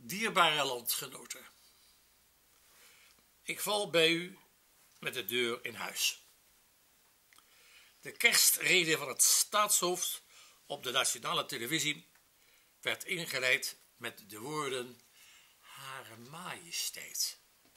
Dierbare landgenoten, ik val bij u met de deur in huis. De kerstrede van het staatshoofd op de nationale televisie werd ingeleid met de woorden Hare Majesteit.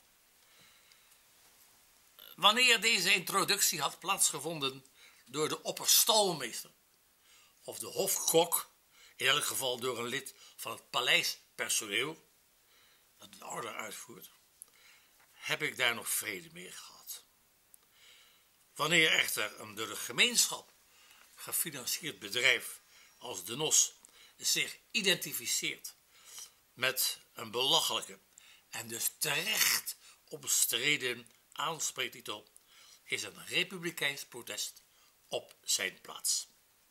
Wanneer deze introductie had plaatsgevonden door de opperstalmeester of de hofkok, in elk geval door een lid van het paleispersoneel dat de order uitvoert, heb ik daar nog vrede mee gehad. Wanneer echter een door de gemeenschap gefinancierd bedrijf als de NOS zich identificeert met een belachelijke en dus terecht omstreden aanspreektitel, is een republikeins protest op zijn plaats.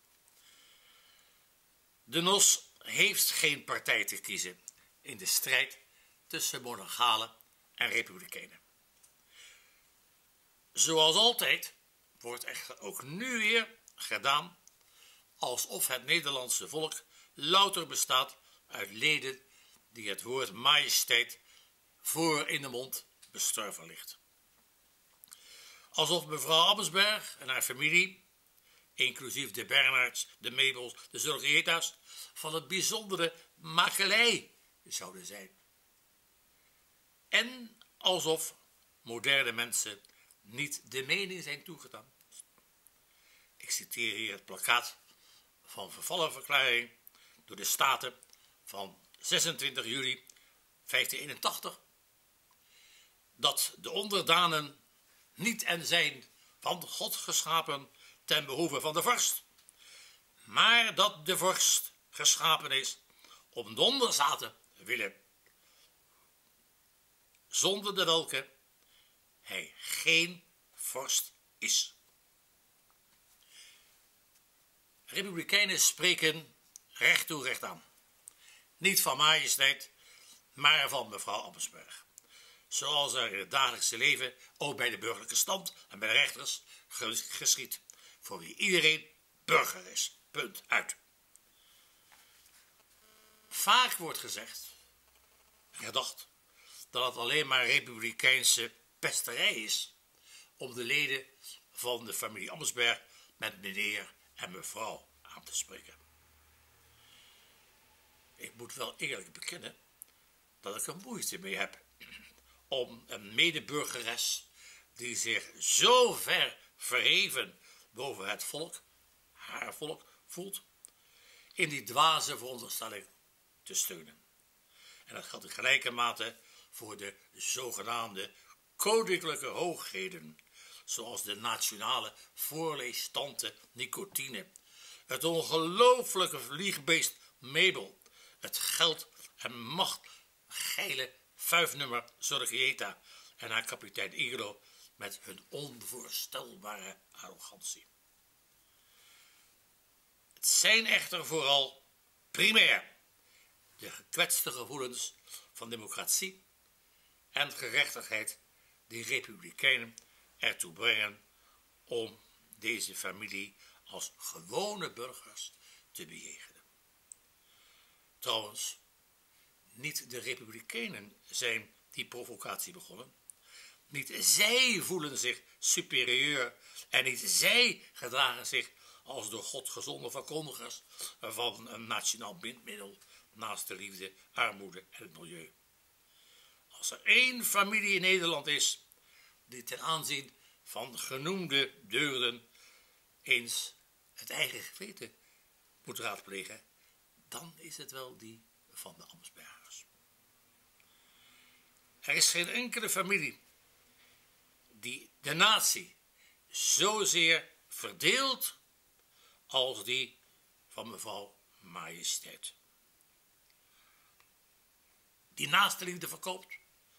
De NOS heeft geen partij te kiezen in de strijd tussen monarchalen en republikeinen. Zoals altijd wordt echter ook nu weer gedaan alsof het Nederlandse volk louter bestaat uit leden die het woord majesteit voor in de mond bestorven ligt. Alsof mevrouw Abbesberg en haar familie, inclusief de Bernhards, de Mabels, de Zorgieta's, van het bijzondere makelij zouden zijn. En alsof moderne mensen niet de mening zijn toegedaan. Ik citeer hier het plakkaat van vervallenverklaring door de Staten van 26 juli 1581. Dat de onderdanen niet en zijn van God geschapen ten behoeve van de vorst, maar dat de vorst geschapen is om de onderzaten willen, zonder de welke hij geen vorst is. Republikeinen spreken recht toe recht aan. Niet van majesteit, maar van mevrouw Abbesberg. Zoals er in het dagelijkse leven, ook bij de burgerlijke stand en bij de rechters, geschiedt. Voor wie iedereen burger is. Punt uit. Vaak wordt gezegd, gedacht, dat het alleen maar republikeinse pesterij is om de leden van de familie Abbesberg met meneer en mevrouw aan te spreken. Ik moet wel eerlijk bekennen dat ik er moeite mee heb om een medeburgeres die zich zo ver verheven boven het volk, haar volk, voelt, in die dwaze veronderstelling te steunen. En dat geldt in gelijke mate voor de zogenaamde koninklijke hoogheden, zoals de nationale voorleestante Nicotine, het ongelooflijke vliegbeest Mabel, het geld en macht geile vuifnummer Zorgieta en haar kapitein Iglo met hun onvoorstelbare arrogantie. Het zijn echter vooral primair de gekwetste gevoelens van democratie en gerechtigheid die republikeinen ertoe brengen om deze familie als gewone burgers te bejegenen. Trouwens, niet de republikeinen zijn die provocatie begonnen. Niet zij voelen zich superieur en niet zij gedragen zich als door God gezonde verkondigers van een nationaal bindmiddel naast de liefde, armoede en het milieu. Als er één familie in Nederland is die ten aanzien van genoemde deugden eens het eigen geweten moet raadplegen, dan is het wel die van de Abbesbergers. Er is geen enkele familie die de natie zozeer verdeelt als die van mevrouw Majesteit. Die naaste liefde verkoopt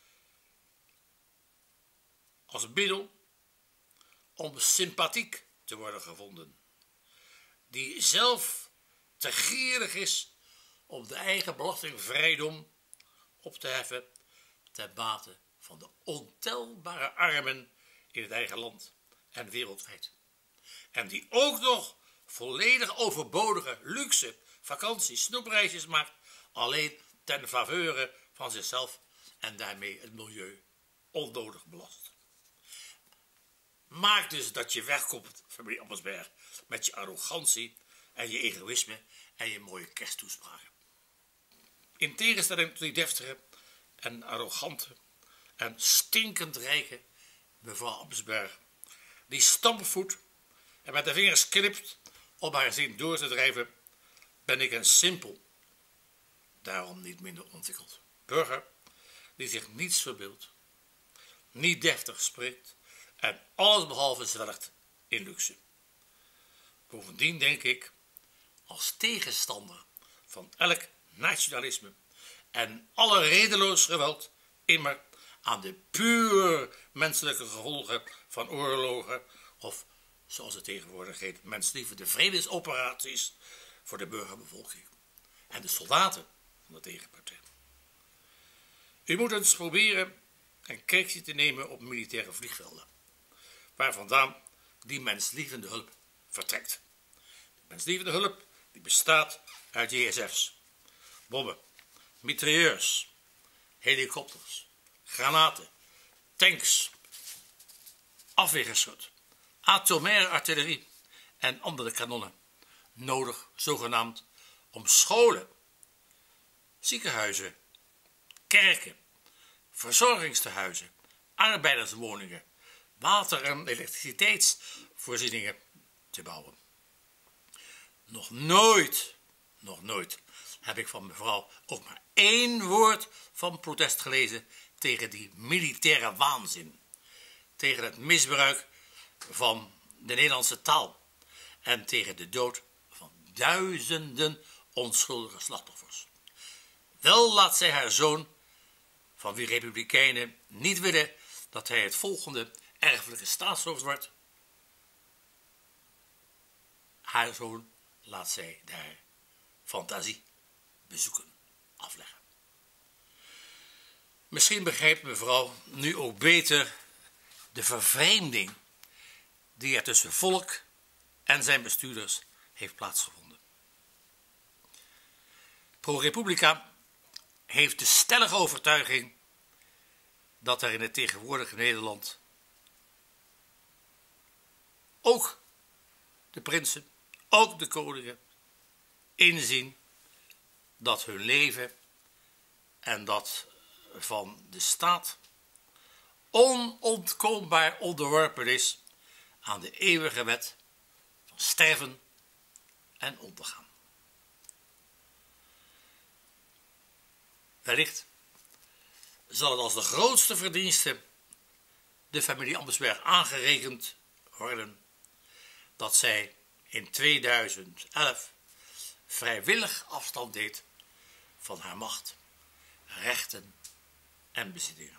als middel om sympathiek te worden gevonden. Die zelf te gierig is om de eigen belastingvrijdom op te heffen ten bate van de ontelbare armen in het eigen land en wereldwijd. En die ook nog volledig overbodige luxe vakanties, snoepreisjes maakt, alleen ten faveure van zichzelf en daarmee het milieu onnodig belast. Maak dus dat je wegkomt, familie Ammersberg, met je arrogantie en je egoïsme en je mooie kersttoespraken. In tegenstelling tot die deftige en arrogante en stinkend rijke mevrouw Ammersberg, die stampvoet en met de vingers knipt om haar zin door te drijven, ben ik een simpel, daarom niet minder ontwikkeld burger, die zich niets verbeeldt, niet deftig spreekt en allesbehalve zwelgt in luxe. Bovendien denk ik, als tegenstander van elk nationalisme en alle redeloos geweld, immer aan de puur menselijke gevolgen van oorlogen of, zoals het tegenwoordig heet, menslievende vredesoperaties voor de burgerbevolking en de soldaten van de tegenpartij. U moet eens proberen een kijkje te nemen op militaire vliegvelden, waar vandaan die menslievende hulp vertrekt. De menslievende hulp die bestaat uit JSF's, bommen, mitrailleurs, helikopters, granaten, tanks, afweergeschut, atomaire artillerie en andere kanonnen, nodig zogenaamd om scholen, ziekenhuizen, kerken, verzorgingstehuizen, arbeiderswoningen, water- en elektriciteitsvoorzieningen te bouwen. Nog nooit heb ik van mevrouw ook maar één woord van protest gelezen tegen die militaire waanzin, tegen het misbruik van de Nederlandse taal en tegen de dood van duizenden onschuldige slachtoffers. Wel laat zij haar zoon, van wie republikeinen niet willen dat hij het volgende erfelijke staatshoofd wordt, haar zoon laat zij daar fantasiebezoeken afleggen. Misschien begrijpt mevrouw nu ook beter de vervreemding die er tussen volk en zijn bestuurders heeft plaatsgevonden. ProRepublica heeft de stellige overtuiging dat er in het tegenwoordige Nederland ook de prinsen, ook de koningen, inzien dat hun leven en dat van de staat onontkoombaar onderworpen is aan de eeuwige wet van sterven en ondergaan. Wellicht zal het als de grootste verdienste de familie Ammersberg aangerekend worden dat zij in 2011 vrijwillig afstand deed van haar macht, rechten en bezittingen.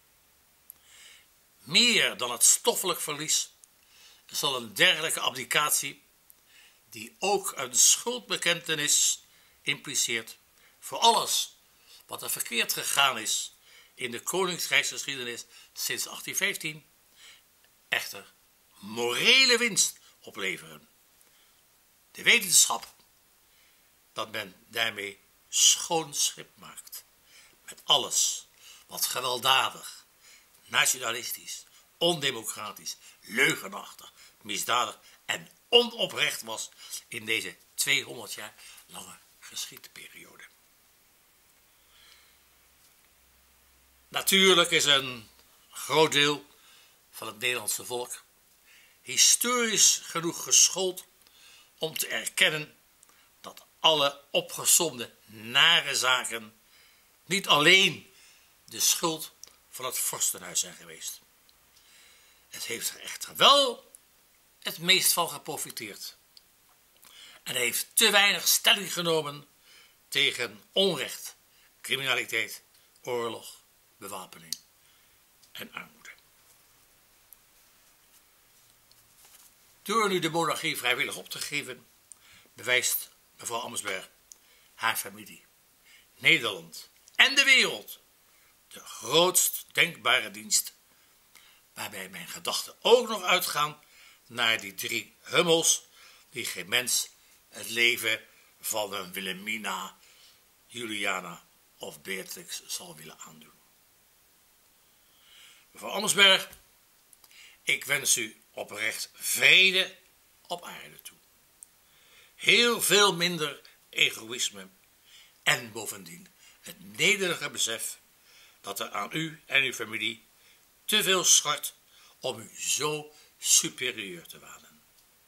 Meer dan het stoffelijk verlies zal een dergelijke abdicatie, die ook een schuldbekentenis impliceert voor alles wat er verkeerd gegaan is in de koningsrijksgeschiedenis sinds 1815, echter morele winst opleveren. De wetenschap dat men daarmee schoon schip maakt met alles wat gewelddadig, nationalistisch, ondemocratisch, leugenachtig, misdadig en onoprecht was in deze 200 jaar lange geschiedperiode. Natuurlijk is een groot deel van het Nederlandse volk historisch genoeg geschoold om te erkennen dat alle opgesomde nare zaken niet alleen de schuld van het vorstenhuis zijn geweest. Het heeft er echter wel het meest van geprofiteerd en heeft te weinig stelling genomen tegen onrecht, criminaliteit, oorlog, bewapening en armoede. Door nu de monarchie vrijwillig op te geven, bewijst mevrouw Ammersberg haar familie, Nederland en de wereld de grootst denkbare dienst, waarbij mijn gedachten ook nog uitgaan naar die 3 hummels die geen mens het leven van een Wilhelmina, Juliana of Beatrix zal willen aandoen. Mevrouw Ammersberg, ik wens u oprecht vrede op aarde toe. Heel veel minder egoïsme en bovendien het nederige besef dat er aan u en uw familie te veel schort om u zo superieur te wanen.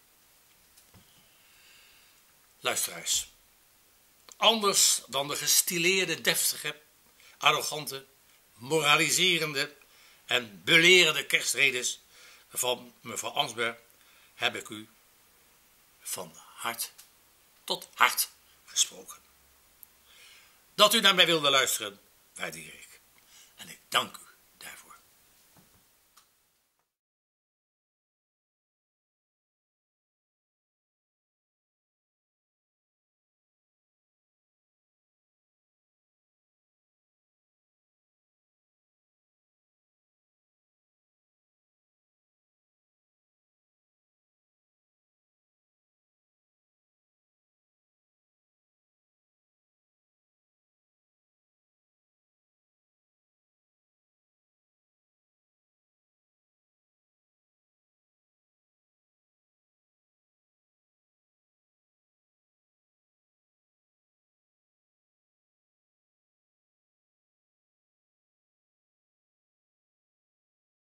Luisteraars, anders dan de gestileerde, deftige, arrogante, moraliserende en belerende kerstredes van mevrouw Ammersberg heb ik u van hart tot hart gesproken. Dat u naar mij wilde luisteren, waardeer ik. En ik dank u.